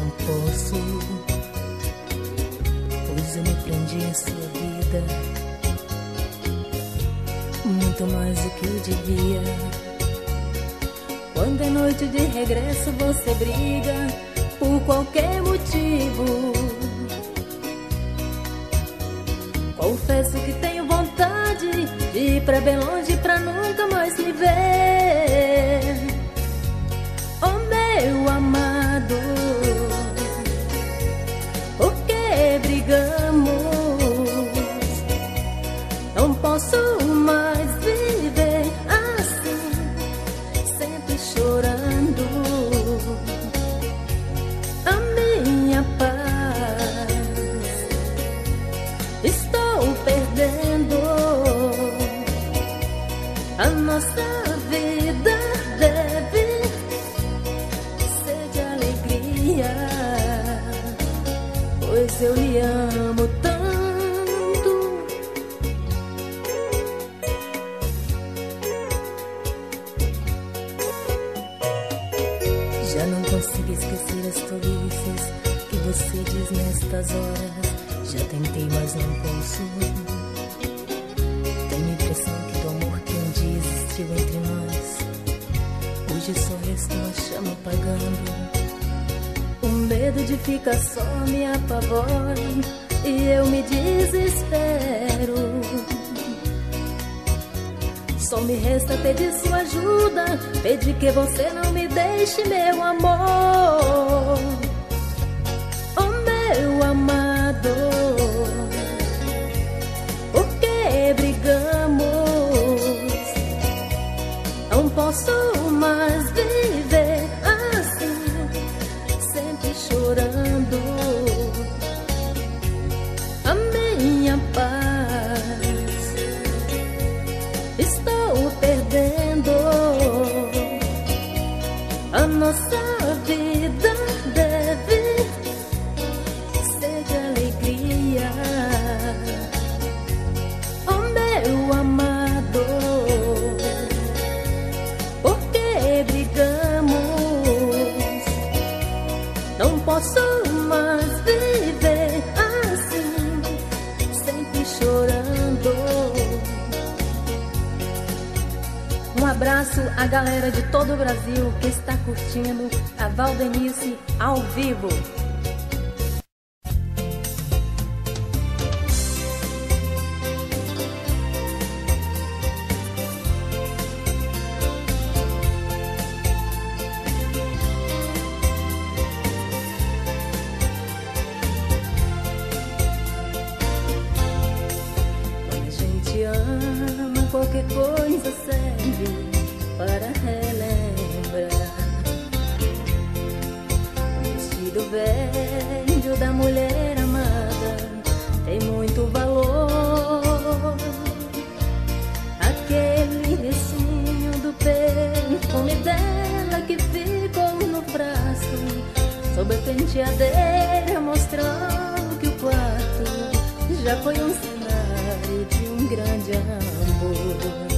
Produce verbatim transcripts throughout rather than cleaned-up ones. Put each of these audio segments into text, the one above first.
não posso, pois eu me prendi em sua vida muito mais do que eu devia. Quando é noite de regresso você briga por qualquer motivo. Confesso que tenho vontade de ir pra bem longe pra nunca mais me ver. Oh meu amado, por que brigamos? Não posso mais viver assim, sempre chorando. A minha paz estou perdendo. A nossa vida deve ser de alegria, pois eu lhe amo tanto. Já não consigo esquecer as tolices que você diz nestas horas. Já tentei, mas não posso. Tenho a impressão que do amor que um dia existiu entre nós, hoje só resta uma chama apagando. O medo de ficar só me apavora e eu me desespero. Só me resta pedir sua ajuda, pedir que você não me deixe, meu amor. Oh meu amado, por que brigamos? Não posso mais viver assim, sempre chorando. A minha paz estou perdendo. A nossa vida deve ser de alegria. Oh meu amado, por que brigamos? Não posso mais viver assim, sempre chorando. Um abraço à galera de todo o Brasil que está curtindo a Valdenice ao vivo. Quando a gente ama, qualquer coisa serve para relembrar. O vestido velho da mulher amada tem muito valor. Aquele restinho do perfume dela que ficou no frasco, sob a penteadeira, mostrando que o quarto já foi um cenário de um grande amor.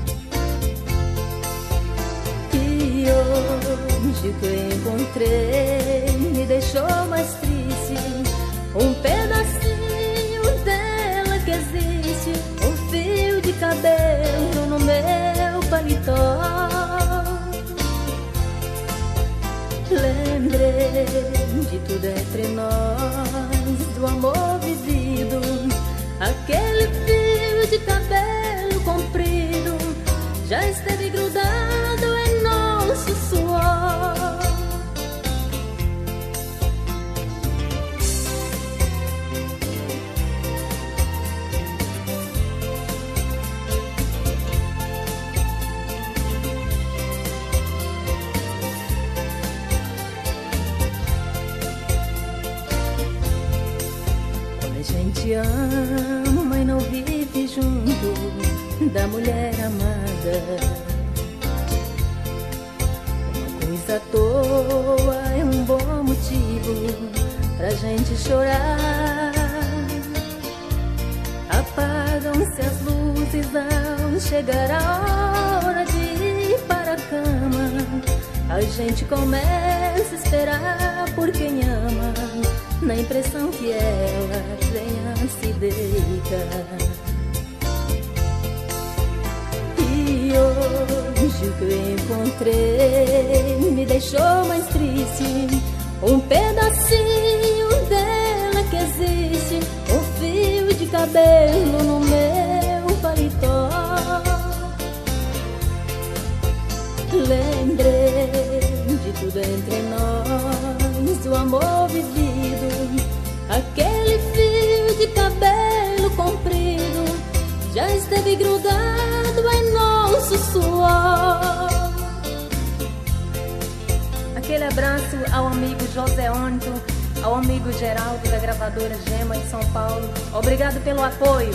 E hoje que eu encontrei me deixou mais triste, um pedacinho dela que existe, um fio de cabelo no meu paletó. Lembrei de tudo entre nós, do amor vivido, aquele fio de cabelo comprido já esteve grudado em nosso suor. Quando a gente ama, mas não vive junto da mulher amada, à toa é um bom motivo pra gente chorar. Apagam-se as luzes ao chegar a hora de ir para a cama. A a gente começa a esperar por quem ama, na impressão que ela venha se deitar. E hoje o que eu encontrei me deixou mais triste. Um pedacinho dela que existe, um fio de cabelo no meu paletó. Lembrei de tudo entre nós, do amor vivido. Aquele fio de cabelo comprido já esteve grudado em nosso suor. Aquele abraço ao amigo José Ônito, ao amigo Geraldo da gravadora Gema em São Paulo. Obrigado pelo apoio.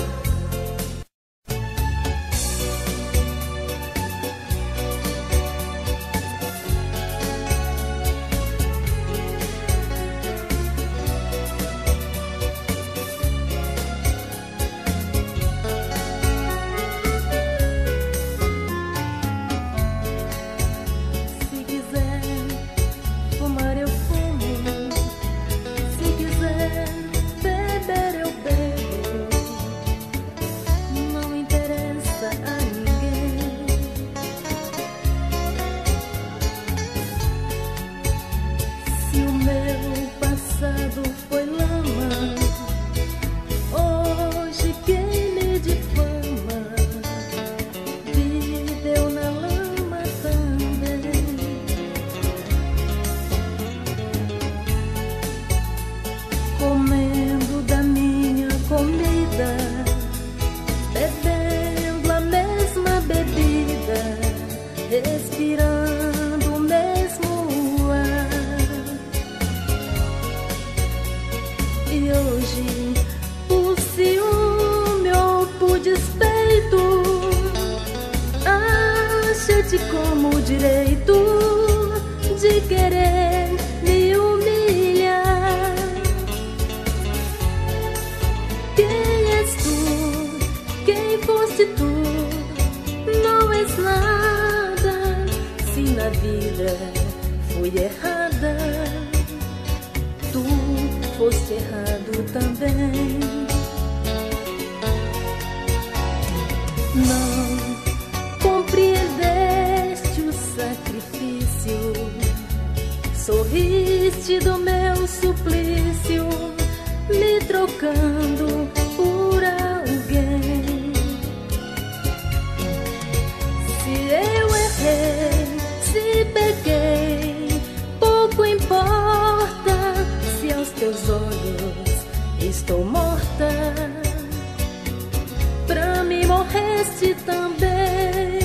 Respirando o mesmo ar. E hoje, por ciúme ou por despeito, acha-te como direito de querer me humilhar. Quem és tu? Quem foste tu? Não és nada, se na vida fui errada, tu foste errado também. Não compreendeste o sacrifício, sorriste do meu suplício, me trocando por alguém. Se eu errei, se peguei, pouco importa, se aos teus olhos estou morta. Pra mim morreste também.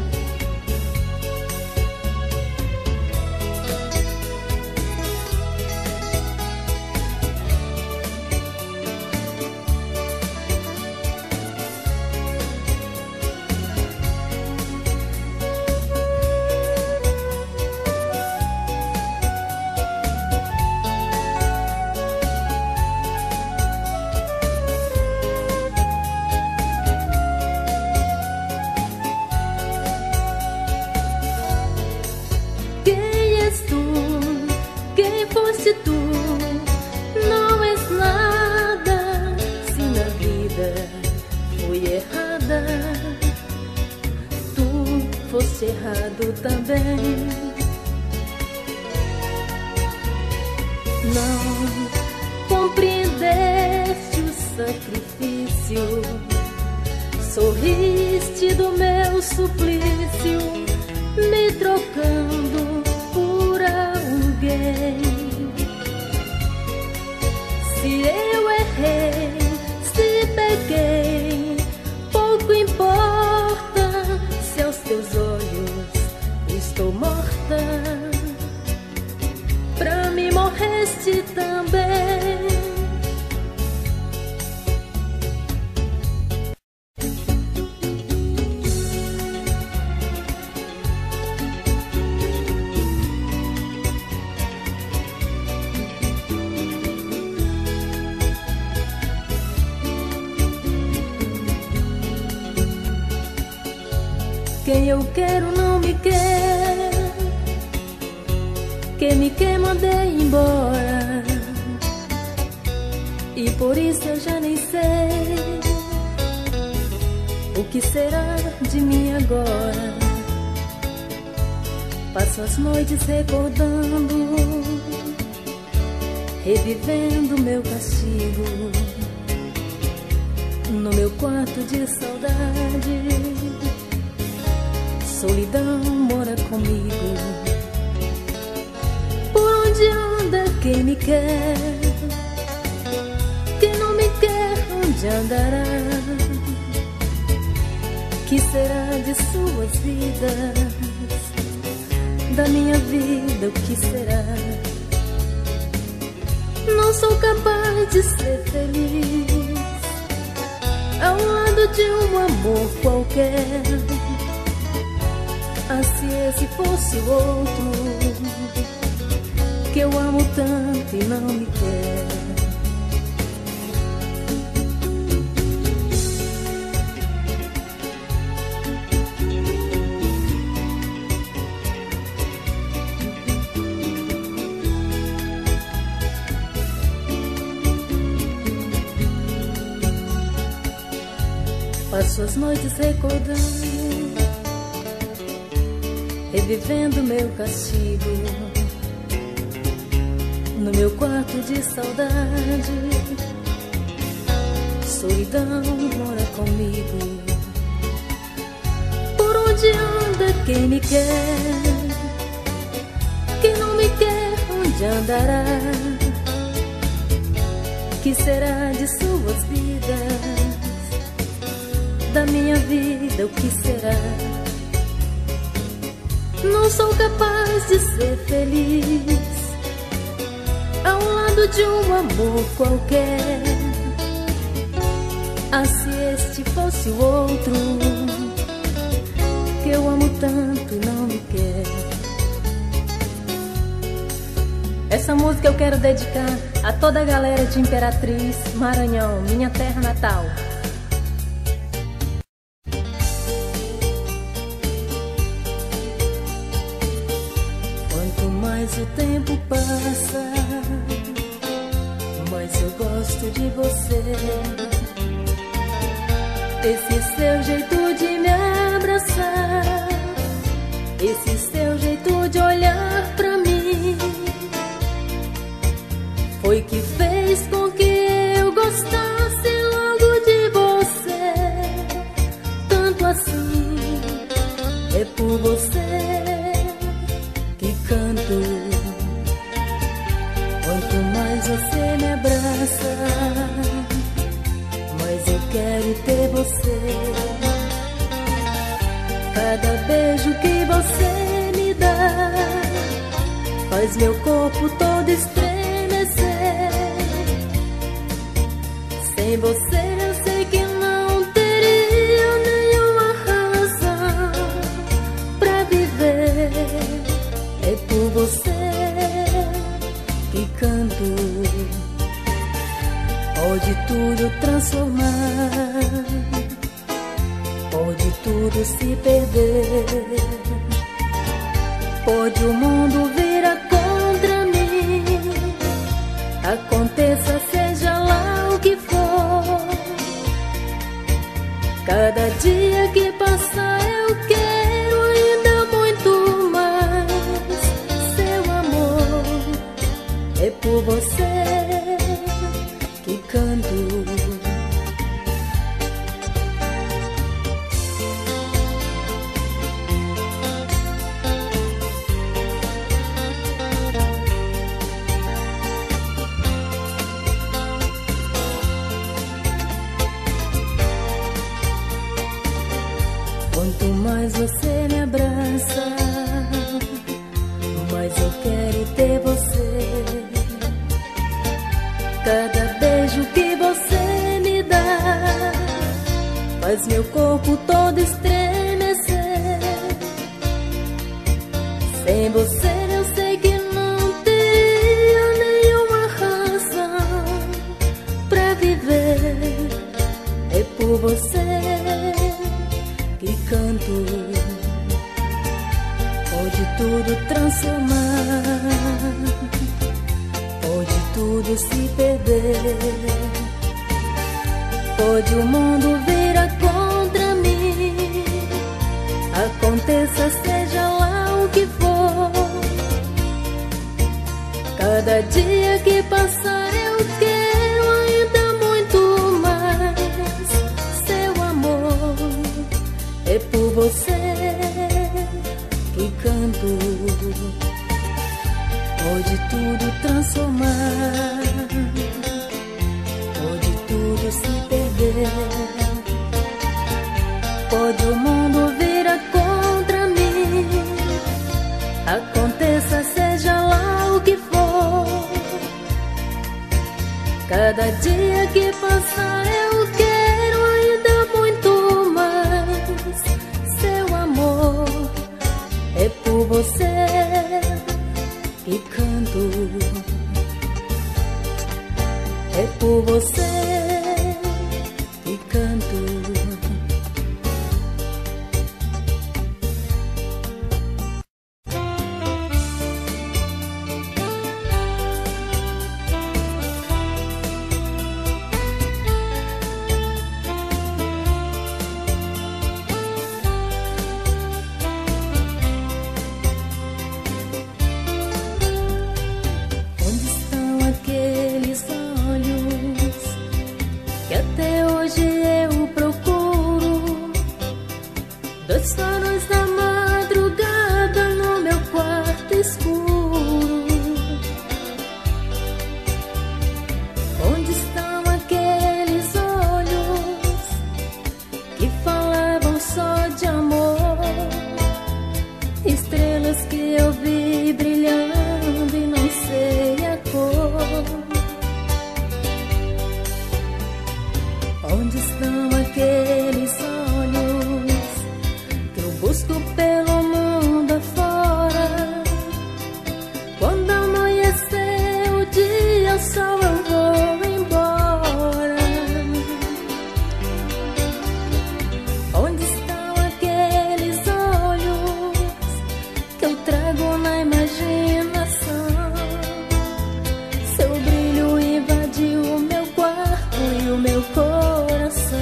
Se tu não és nada, se na vida fui errada, tu foste errado também. Não compreendeste o sacrifício, sorriste do meu suplício, me trocando por alguém. Se eu errei, se peguei, pouco importa, se aos teus olhos estou morta. Pra mim morreste também. Quem eu quero não me quer, que me quer mandei embora, e por isso eu já nem sei o que será de mim agora. Passo as noites recordando, revivendo meu castigo. No meu quarto de saudade, solidão mora comigo. Por onde anda quem me quer? Quem não me quer, onde andará? Que será de suas vidas? Da minha vida, o que será? Não sou capaz de ser feliz ao lado de um amor qualquer. Ah, se esse fosse o outro, que eu amo tanto e não me quer. Passo as noites recordando, revivendo meu castigo. No meu quarto de saudade, solidão mora comigo. Por onde anda quem me quer? Quem não me quer, onde andará? Que será de suas vidas? Da minha vida, o que será? Não sou capaz de ser feliz ao lado de um amor qualquer. Ah, se este fosse o outro, que eu amo tanto e não me quer. Essa música eu quero dedicar a toda a galera de Imperatriz, Maranhão, minha terra natal. Mais o tempo passa, mas eu gosto de você. Esse seu jeito de me abraçar, esse seu jeito de olhar pra mim, foi que fez com que eu gostasse logo de você. Tanto assim, é por você que canto. Quanto mais você me abraça, mais eu quero ter você. Cada beijo que você me dá faz meu corpo todo estremecer. Sem você eu sei que não teria nenhuma razão pra viver. É por você que canto. Pode tudo transformar, pode tudo se perder, pode o mundo virar contra mim. Aconteça, seja lá o que for, cada dia que passar eu quero ainda muito mais. Seu amor, é por você que canto. Quanto mais você me abraça, mais eu quero ter você. Cada beijo que você me dá faz meu corpo todo estremecer. Sem você eu sei que não teria nenhuma razão pra viver. É por você que canto. Pode tudo transformar, pode tudo se perder, pode o mundo virar contra mim, aconteça seja lá o que for. Cada dia que passar eu quero ainda muito mais. Seu amor é por você que canto. Pode tudo transformar, pode tudo se perder, pode o mundo virar contra mim, aconteça seja lá o que for. Cada dia que passar eu quero ainda muito mais. Seu amor é por você que canto, é por você que canto. Dois faróis da madrugada no meu quarto escuro. Onde estão aqueles olhos que falavam só de amor? Estrelas que eu vi brilhando e não sei a cor. Onde estão aqueles olhos que eu busco pelo mundo afora? Quando amanhecer o dia, o sol, eu vou embora. Onde estão aqueles olhos que eu trago na imaginação? Seu brilho invadiu o meu quarto e o meu coração.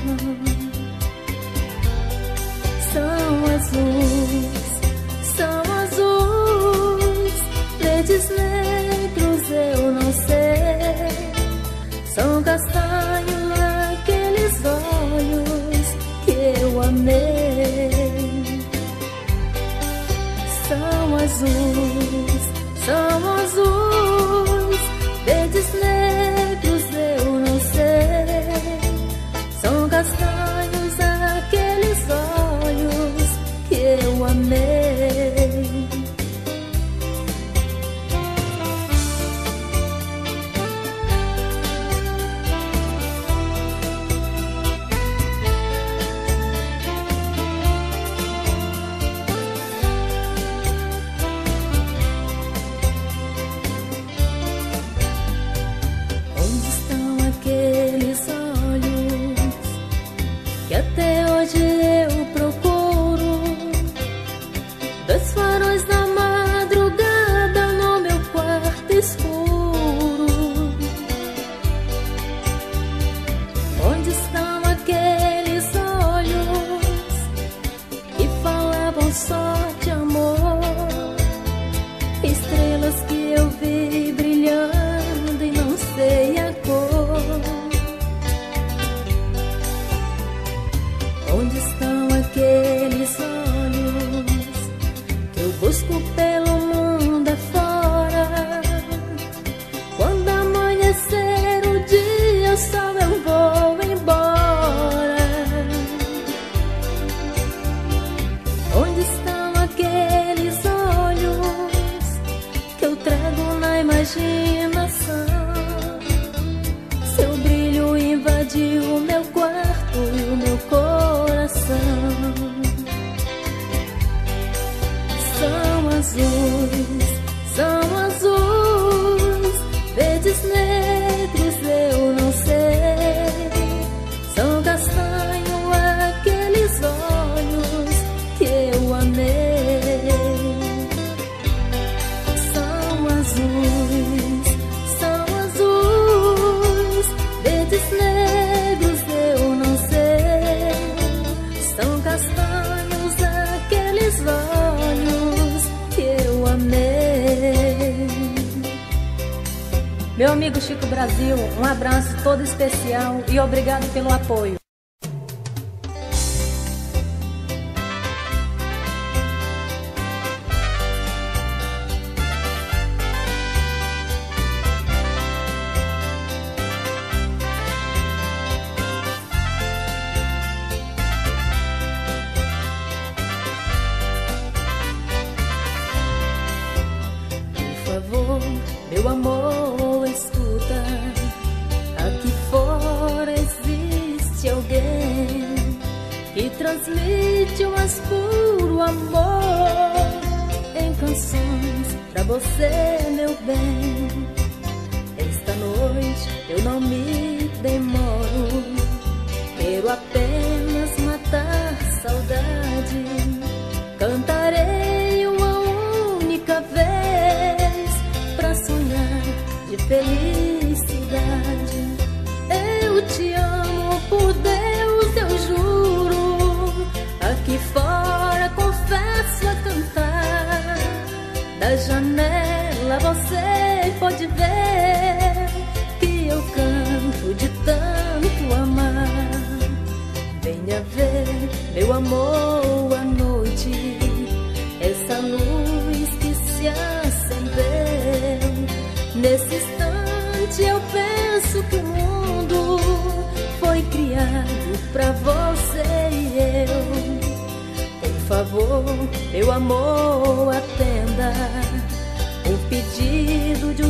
São azuis, são azuis, verdes, negros, eu não sei. São castanhos aqueles olhos que eu amei. São azuis, são azuis, verdes, negros, eu não sei. São castanhos aqueles olhos que eu amei. Onde estão aqueles olhos que até hoje eu procuro? Dois faróis da madrugada no meu quarto escuro. Onde estão aqueles olhos que falavam só de amor? Estrelas que eu vi brilhando e não sei a cor. Onde estão aqueles olhos que eu busco pelo mundo afora? Quando amanhecer o dia, o sol, eu vou embora. Onde estão aqueles olhos que eu trago na imaginação? Seu brilho invadiu o meu quarto e o meu coração. São azuis, são azuis, verdes, negros, eu não sei. São castanhos aqueles olhos que eu amei. Meu amigo Chico Brasil, um abraço todo especial e obrigado pelo apoio. Meu amor, escuta, aqui fora existe alguém que transmite o mais puro amor em canções pra você, meu bem. Esta noite eu não me demoro, quero apenas matar saudade. Cantarei uma única vez pra sonhar de felicidade. Eu te amo, por Deus eu juro. Aqui fora confesso a cantar. Da janela você pode ver que eu canto de tanto amar. Venha ver, meu amor, à noite, essa luz que se acendeu. Nesse instante eu penso que o mundo foi criado pra você e eu. Por favor, meu amor, atenda o pedido de um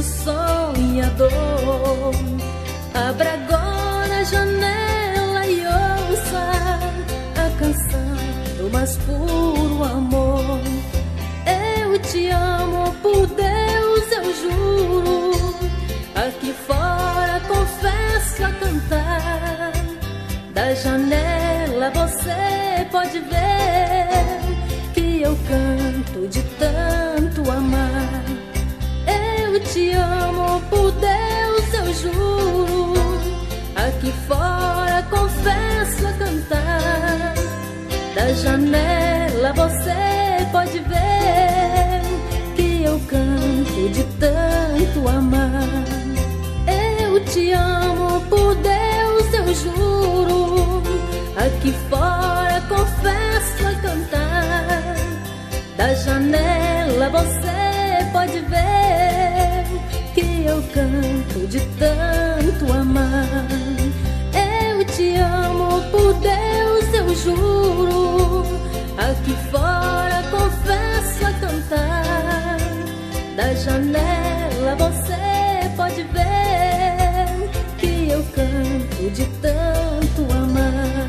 sonhador. Abra agora a janela e ouça a canção do mais puro amor. Eu te amo, por Deus eu juro. Aqui fora confesso a cantar. Da janela você pode ver que eu canto de tanto amar. Eu te amo, por Deus eu juro. Aqui fora confesso a cantar. Da janela você pode ver que eu canto de tanto amar. Eu te amo, por Deus eu juro. Aqui fora confesso a cantar. Da janela você pode ver que eu canto de tanto amar. Eu te amo, por Deus eu juro. Aqui fora confesso a cantar. Da janela você pode ver que eu canto de tanto amar.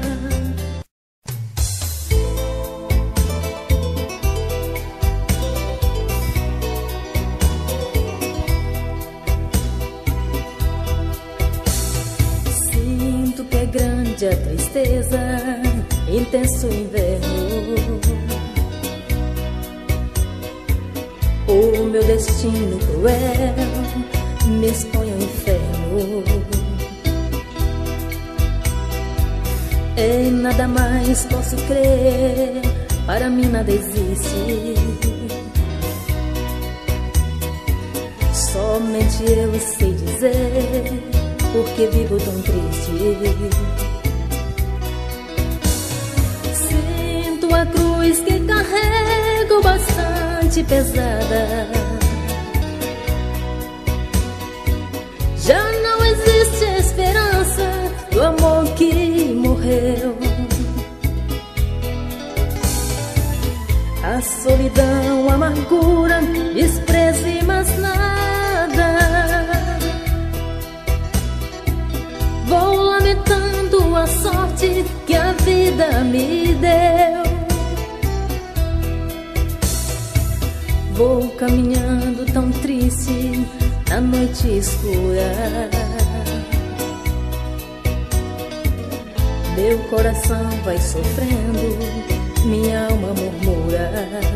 Sinto que é grande a tristeza, intenso inverno. O meu destino cruel me expõe ao inferno. Em nada mais posso crer, para mim nada existe. Somente eu sei dizer porque vivo tão triste. Sinto a cruz que carrego bastante pesada. Já não existe esperança do amor que morreu. A solidão, a amargura, desprezo e mais nada. Vou lamentando a sorte que a vida me deu. Vou caminhando tão triste na noite escura. Meu coração vai sofrendo, minha alma murmura.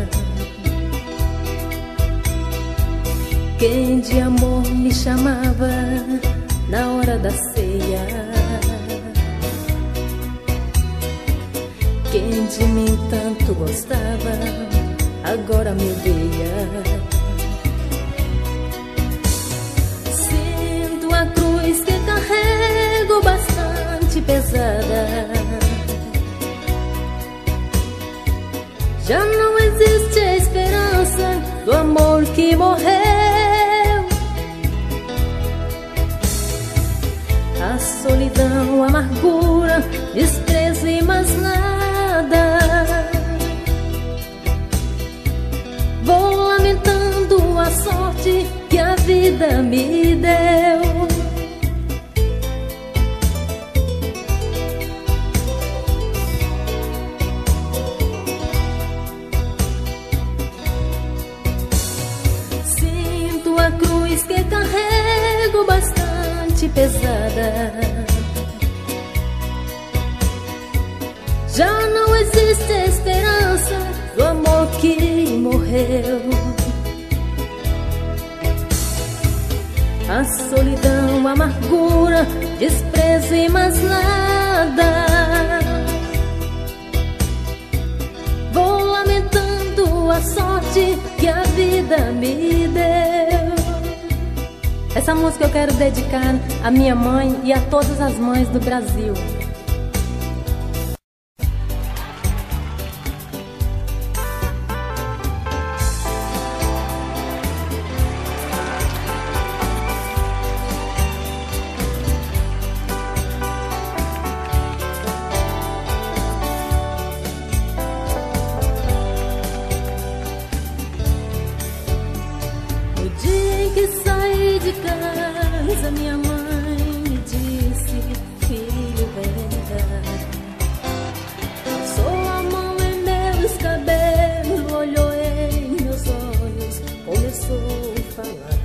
Quem de amor me chamava na hora da ceia? Quem de mim tanto gostava agora me odeia. pesada. Já não existe a esperança do amor que morreu. A solidão, a amargura, desprezo e mais nada. Vou lamentando a sorte que a vida me deu. Sinto a cruz que carrego bastante pesada. Já não existe esperança do amor que morreu. A solidão, a amargura, desprezo e mais nada. Vou lamentando a sorte que a vida me deu. Essa música eu quero dedicar à minha mãe e a todas as mães do Brasil. Que saí de casa, minha mãe me disse: filho, vem cá. Passou a mão em meus cabelos, olhou em meus olhos, começou a falar: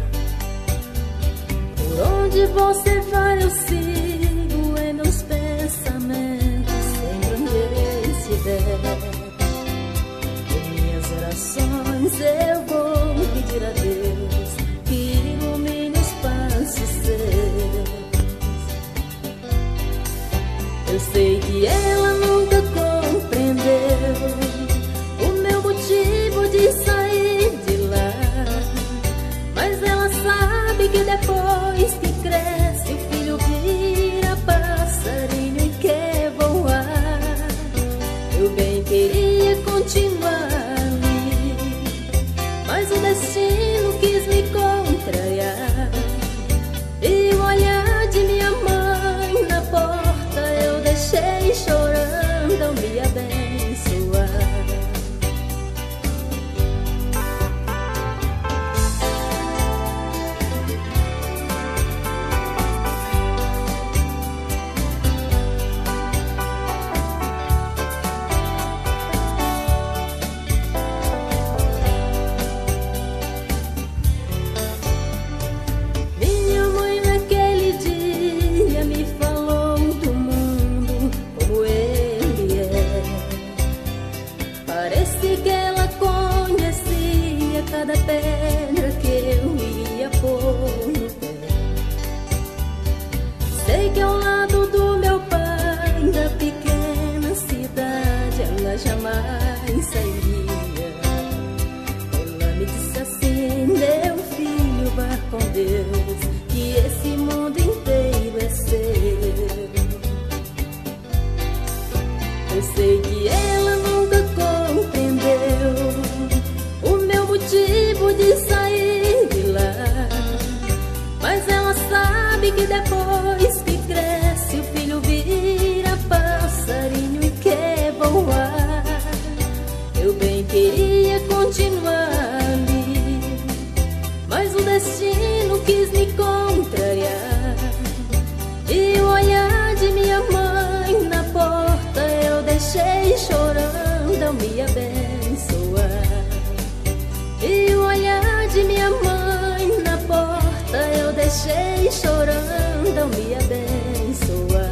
por onde você vai eu sigo em meus pensamentos, sempre onde estiver. Em minhas orações eu vou pedir a Deus que ilumine os passos seus. Eu sei que ela nunca compreendeu o meu motivo de sair de lá, mas ela sabe que depois que cresce o filho vira passarinho e quer voar. Eu bem queria continuar ali, mas o destino quis me contrariar. E o olhar de minha mãe na porta eu deixei chorando ao me abençoar. Cada pedra que eu ia pôr no pé. Sei que ao lado do meu pai, da pequena cidade, ela jamais sairia. Ela me disse assim: meu filho, vá com Deus, que esse mundo inteiro é seu. Eu sei que ela nunca compreendeu motivo de sair de lá, mas ela sabe que depois que cresce o filho vira passarinho e quer voar. Eu bem queria continuar ali, mas o destino quis me contrariar. E o olhar de minha mãe na porta eu deixei chorando ao me abençoar. E o olhar de minha mãe na porta eu deixei chorando ao me abençoar.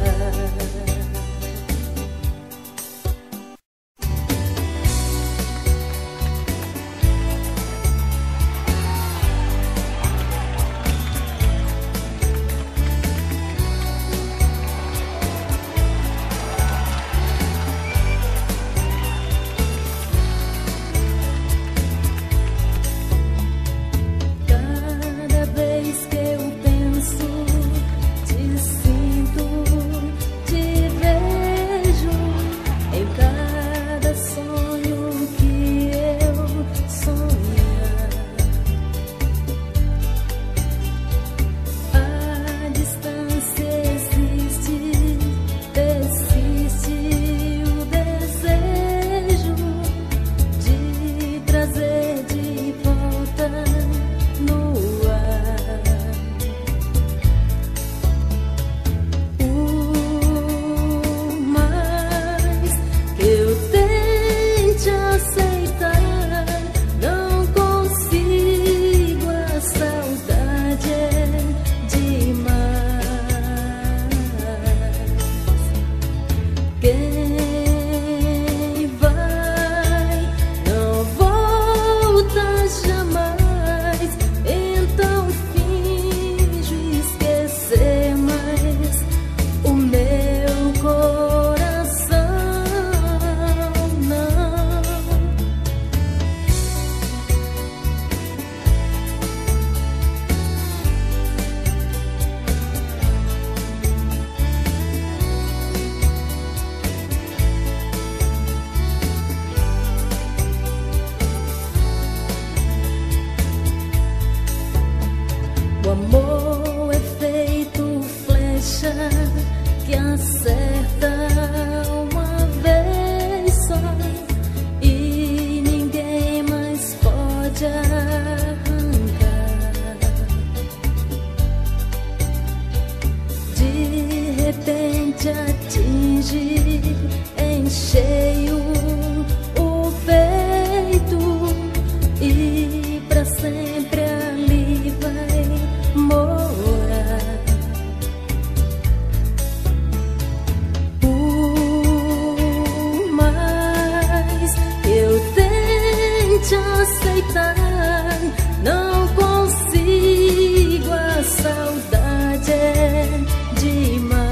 aceitar. Não consigo, a saudade é demais.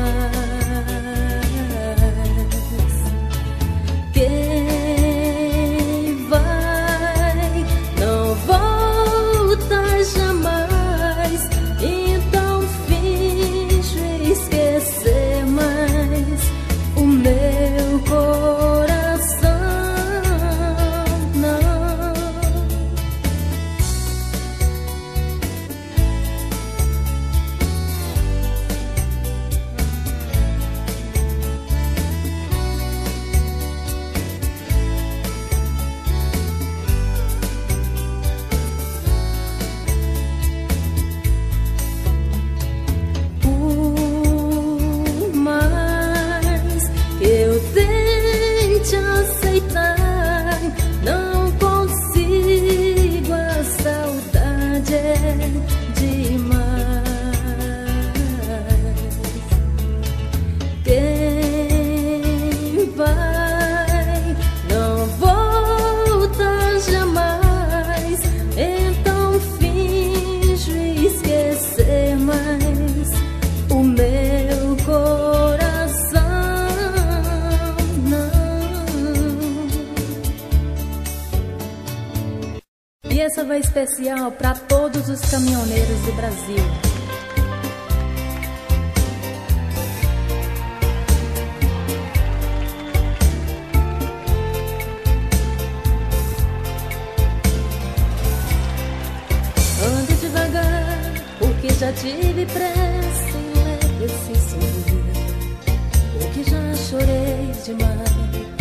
Quem vai não volta jamais. Então finjo esquecer, mas o meu coração não. Por mais que eu tente aceitar, não consigo, a saudade é demais. Quem vai não volta jamais. Então finjo esquecer, mas o meu coração não. E essa vai especial para todos os caminhoneiros do Brasil. Ande devagar, porque já tive pressa em leve esse sorriso, porque já chorei demais.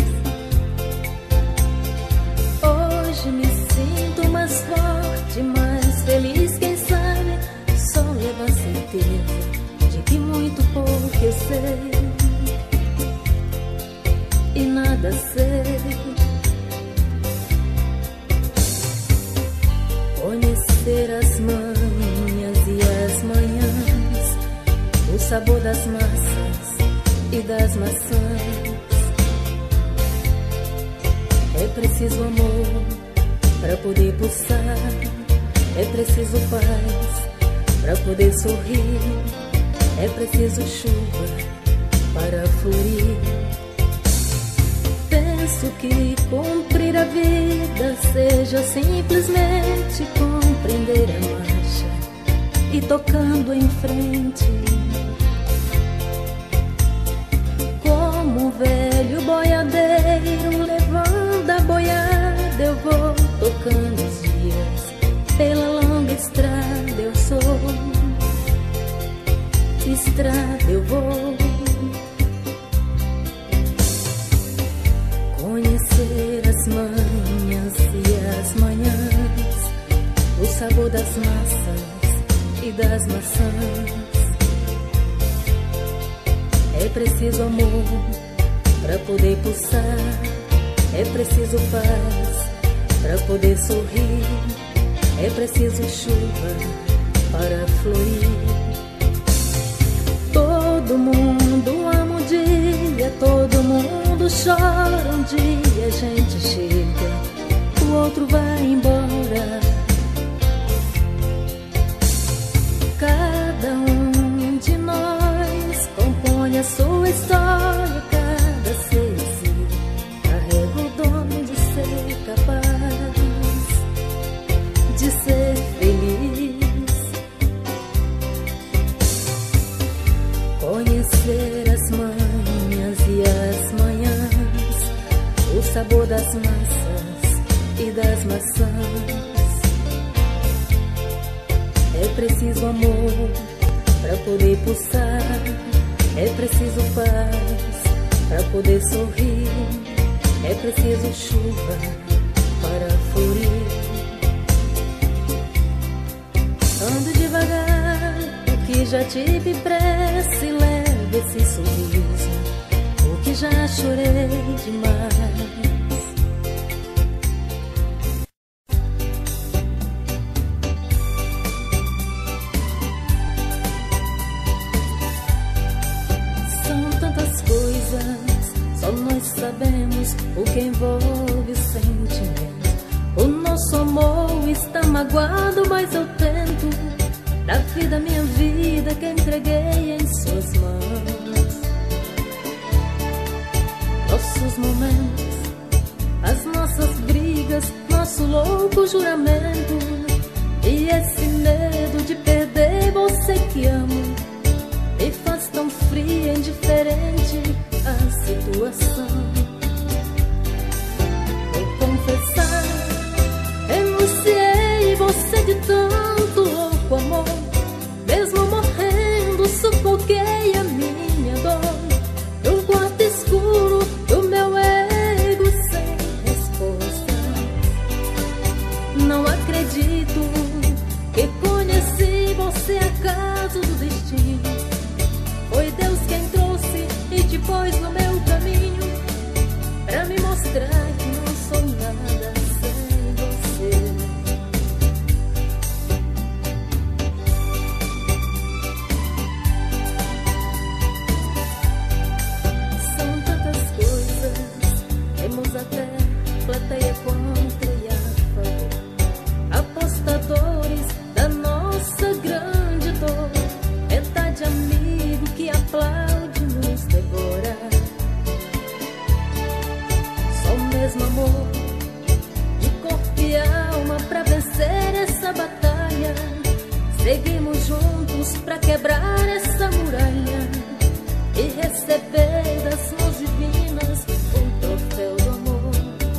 Hoje me sinto mais forte, mais feliz, quem sabe só leva a certeza de que muito pouco eu sei e nada sei. Conhecer as manhas e as manhãs, o sabor das massas e das maçãs. É preciso amor para poder pulsar, é preciso paz para poder sorrir, é preciso chuva para florir. Penso que cumprir a vida seja simplesmente compreender a marcha e tocando em frente. Como um velho boiadeiro levando a boiada, eu vou tocando os dias pela longa estrada. Eu sou estrada, eu vou conhecer as manhas e as manhãs, o sabor das massas e das maçãs. É preciso amor para poder pulsar, é preciso paz para poder sorrir, é preciso chuva para florir. Todo mundo ama um dia, todo mundo chora um dia, a gente chega, o outro vai embora. Cada um de nós compõe a sua história, cada ser carrega o dom de ser capaz de ser feliz. Conhecer as manhas e as manhãs, o sabor das massas e das maçãs. É preciso amor para poder pulsar, é preciso paz para poder sorrir, é preciso chuva para florir. Ando devagar, porque já tive pressa, e leve esse sorriso, porque já chorei demais. Só nós sabemos o que envolve o sentimento. O nosso Nosso amor está magoado, mas eu tento. Da vida, minha vida, que entreguei em suas mãos. Nossos momentos, as nossas brigas, nosso louco juramento, e esse medo de perder você que amo me faz tão fria e indiferente a situação. Vou confessar, renunciei você de tanto louco amor. Mesmo morrendo, sufoquei a minha dor num quarto escuro do meu ego sem resposta. Não acredito que conheci você acaso do destino. Foi Deus quem trouxe e te pôs no meu caminho, pra me mostrar que não sou nada sem você. São tantas coisas, temos até plateia contra e a favor, apostadores da nossa grande dor, metade amigo que aplaude nos devora. Só mesmo amor de corpo e alma pra vencer essa batalha. Seguimos juntos pra quebrar essa muralha e receber das mãos divinas o troféu do amor.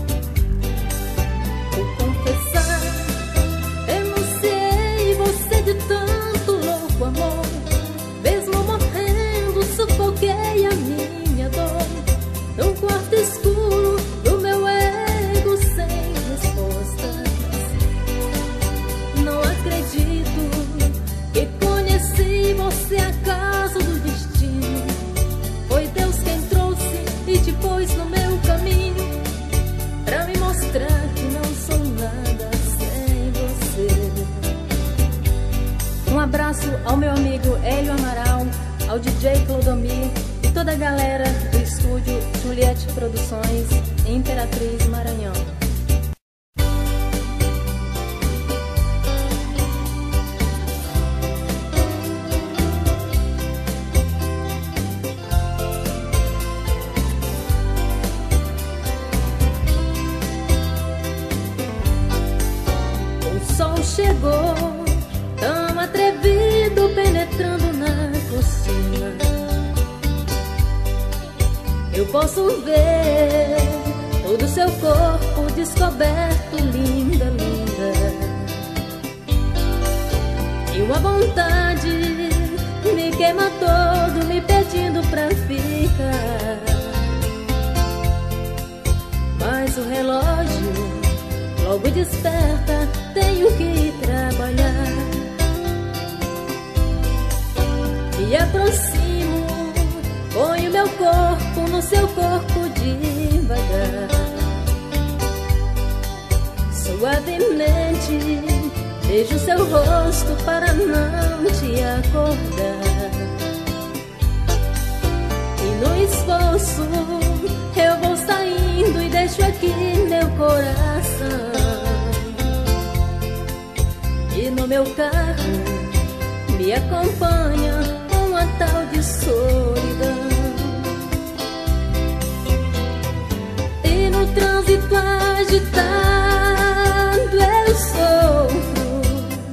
Vou confessar, renunciei você de tanto louco amor. Mesmo morrendo, sufoquei a minha dor num quarto escuro do meu ego sem respostas. Não acredito que conheci você acaso do destino. Foi Deus quem trouxe e te pôs no meu caminho, pra me mostrar que não sou nada sem você. Um abraço ao meu amigo Hélio Amaral, ao D J Clodomir e toda a galera do estúdio Juliette Produções, em Imperatriz, Maranhão. O sol chegou, tão atrevido, penetrando na cocina. Eu posso ver todo seu corpo descoberto, linda, linda. E uma vontade me queima todo, me pedindo pra ficar. Mas o relógio logo desperta, tenho que trabalhar. Me aproximo, ponho meu corpo no seu corpo devagar. Suavemente beijo seu rosto para não te acordar. E no esforço eu vou saindo e deixo aqui meu coração. E no meu carro me acompanha uma tal de solidão. E no trânsito agitado eu sofro.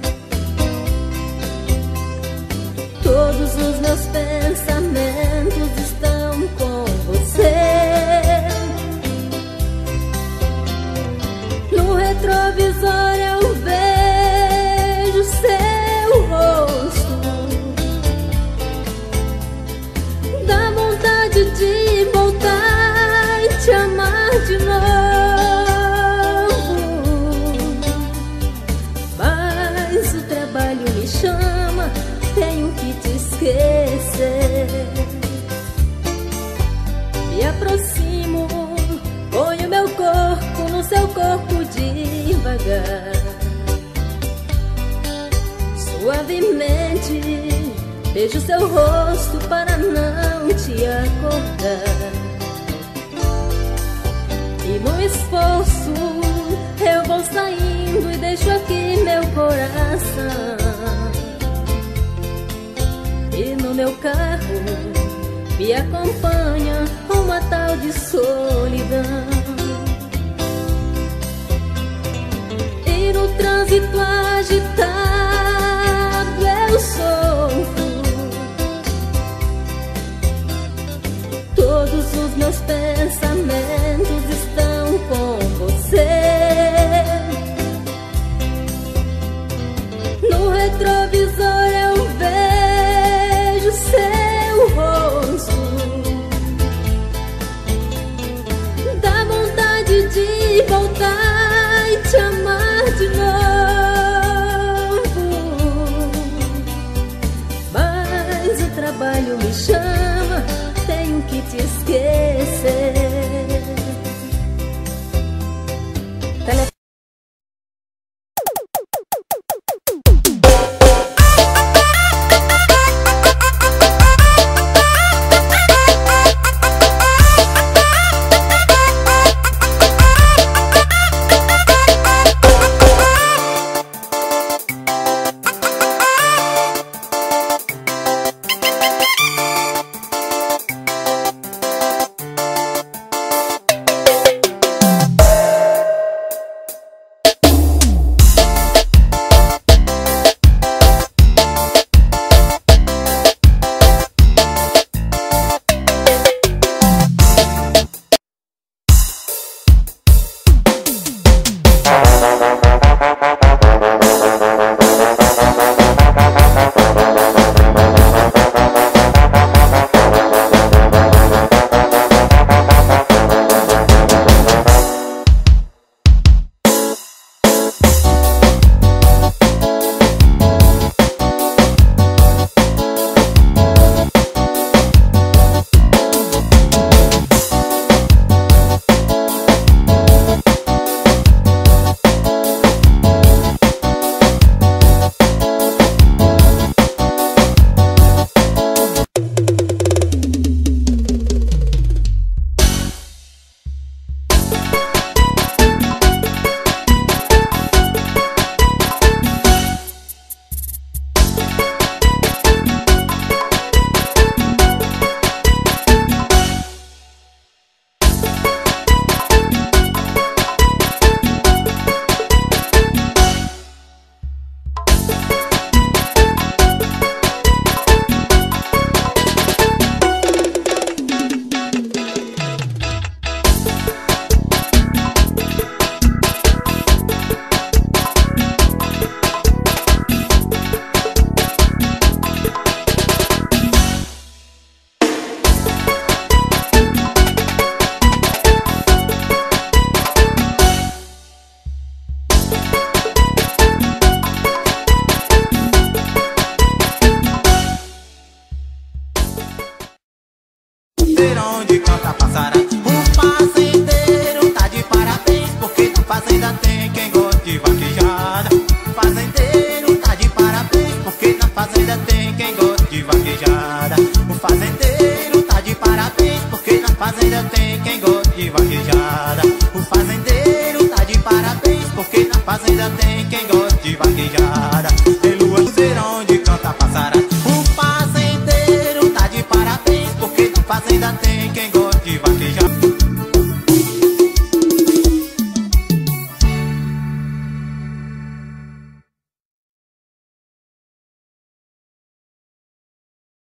Todos os meus pensamentos estão com você. No retrovisor eu vejo seu rosto. Dá vontade de voltar e te amar de novo. Mas o trabalho me chama, tenho que te esquecer. Me aproximo, ponho meu corpo no seu corpo devagar. Suavemente beijo seu rosto para não te acordar. E no esforço eu vou saindo mundo e deixo aqui meu coração. E no meu carro me acompanha uma tal de solidão. E no trânsito agitado eu sofro. Todos os meus pensamentos estão com você. No retrovisor eu vejo seu rosto. Dá vontade de voltar e te amar de novo, mas o trabalho me chama, tenho que te esquecer. Tele onde canta passará. O fazendeiro tá de parabéns, porque na fazenda tem quem gosta de vaquejada. O fazendeiro tá de parabéns, porque na fazenda tem quem gosta de vaquejada. O fazendeiro tá de parabéns, porque na fazenda tem quem gosta de vaquejada. O fazendeiro tá de parabéns, porque na fazenda tem quem gosta